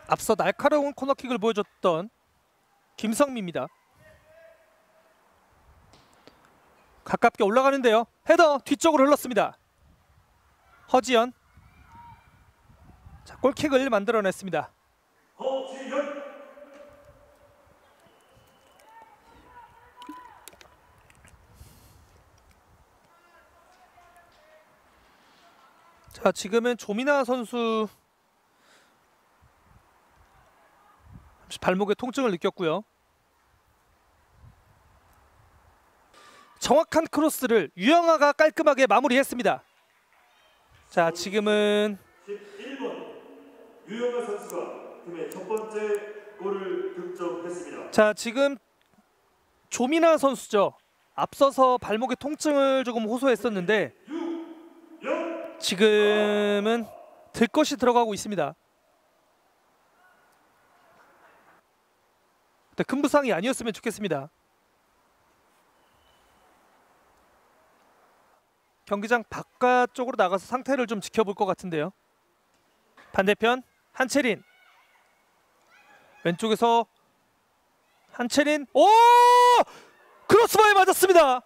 앞서 날카로운 코너킥을 보여줬던 김성미입니다. 가깝게 올라가는데요. 헤더 뒤쪽으로 흘렀습니다. 허지연. 자, 골킥을 만들어냈습니다. 허지연. 자, 지금은 조민아 선수 발목에 통증을 느꼈고요. 정확한 크로스를 유영아가 깔끔하게 마무리했습니다. 자, 지금은 11번 유영아 선수가 팀의 첫 번째 골을 득점했습니다. 자, 지금 조민아 선수죠. 앞서서 발목에 통증을 조금 호소했었는데 지금은 들것이 들어가고 있습니다. 큰 부상이 아니었으면 좋겠습니다. 경기장 바깥쪽으로 나가서 상태를 좀 지켜볼 것 같은데요. 반대편 한채린. 왼쪽에서 한채린. 오! 크로스바에 맞았습니다.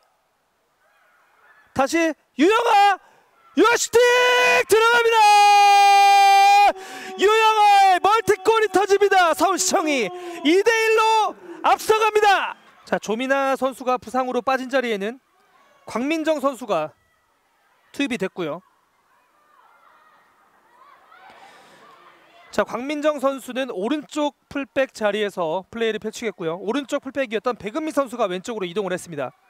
다시 유영아. 유영아 슈팅 들어갑니다. 유영아의 멀티골이 터집니다. 서울시청이 2대1로 앞서갑니다. 자, 조민아 선수가 부상으로 빠진 자리에는 광민정 선수가 투입이 됐고요. 자, 광민정 선수는 오른쪽 풀백 자리에서 플레이를 펼치겠고요. 오른쪽 풀백이었던 백은미 선수가 왼쪽으로 이동을 했습니다.